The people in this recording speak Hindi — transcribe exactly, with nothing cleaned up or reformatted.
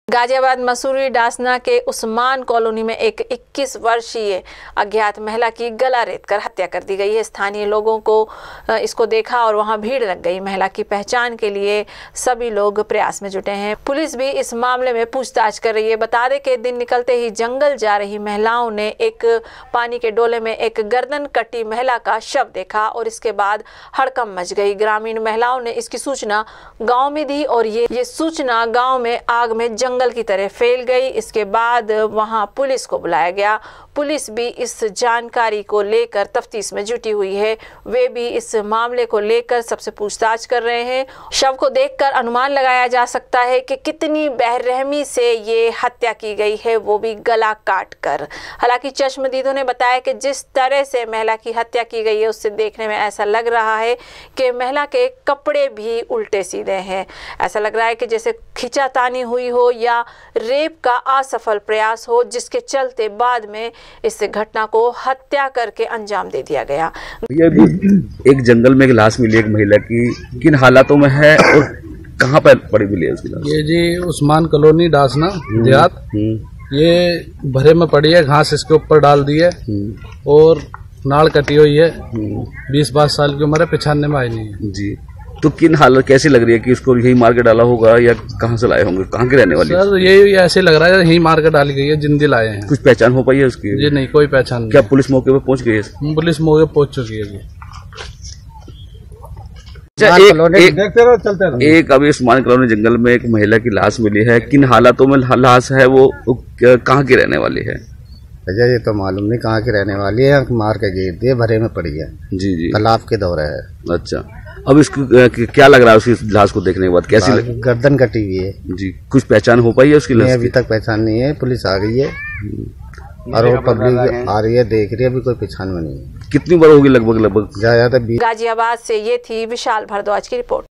गाजियाबाद मसूरी डासना के उस्मान कॉलोनी में एक इक्कीस वर्षीय अज्ञात महिला की गला रेतकर हत्या कर दी गई है। स्थानीय लोगों को इसको देखा और वहां भीड़ लग गई। महिला की पहचान के लिए सभी लोग प्रयास में जुटे हैं। पुलिस भी इस मामले में पूछताछ कर रही है। बता दें कि दिन निकलते ही जंगल जा रही महिलाओं ने एक पानी के डोले में एक गर्दन कटी महिला का शव देखा और इसके बाद हड़कंप मच गई। ग्रामीण महिलाओं ने इसकी सूचना गाँव में दी और ये ये सूचना गाँव में आग में जंगल की तरह फैल गई। इसके बाद वहां पुलिस को बुलाया गया। पुलिस भी इस जानकारी को लेकर तफ्तीश में जुटी हुई है। वे भी इस मामले को लेकर सबसे पूछताछ कर रहे हैं। शव को देखकर अनुमान लगाया जा सकता है कि कितनी बेरहमी से ये हत्या की गई है, वो भी गला काट कर। हालांकि चश्मदीदों ने बताया कि जिस तरह से महिला की हत्या की गई है उससे देखने में ऐसा लग रहा है कि महिला के कपड़े भी उल्टे सीधे हैं। ऐसा लग रहा है कि जैसे खींचातानी हुई हो या रेप का असफल प्रयास हो, जिसके चलते बाद में इस घटना को हत्या करके अंजाम दे दिया गया। ये एक जंगल में एक लाश मिली एक महिला की, किन हालातों में है और कहाँ पर पड़ी मिली है उसकी लाश? ये जी उस्मान कॉलोनी डासना देहात, ये भरे में पड़ी है। घास इसके ऊपर डाल दी है और नाड़ कटी हुई है। बीस बाईस साल की उम्र है, पहचानने में आई नहीं है जी। तो किन हालत कैसी लग रही है कि इसको यही मार के डाला होगा या कहाँ से लाए होंगे? कहाँ के रहने वाले? सर ये ऐसे लग रहा है यही मार के डाली गई है, जिंदी लाए हैं। कुछ पहचान हो पाई है उसकी? जी नहीं, कोई पहचान नहीं। क्या पुलिस मौके पर पहुंच गई है? पुलिस मौके पर पहुंच चुकी है जी। एक, एक, एक अभी उस्मान कॉलोनी जंगल में एक महिला की लाश मिली है। किन हालातों में लाश है, वो कहाँ की रहने वाली है? भैया ये तो मालूम नहीं कहाँ की रहने वाली है। मार के गिर दिए, भरे में पड़ी है। जी जी, तालाब के दौरे है। अच्छा, अब इसको क्या लग रहा है उसकी लाश को देखने के बाद? कैसी लग... गर्दन कटी हुई है जी। कुछ पहचान हो पाई है उसकी लाश? अभी तक पहचान नहीं है। पुलिस आ गई है और वो पब्लिक आ रही है, देख रही है, अभी कोई पहचान में नहीं है। कितनी बार होगी लगभग लगभग? ज्यादा। गाजियाबाद से ये थी विशाल भारद्वाज की रिपोर्ट।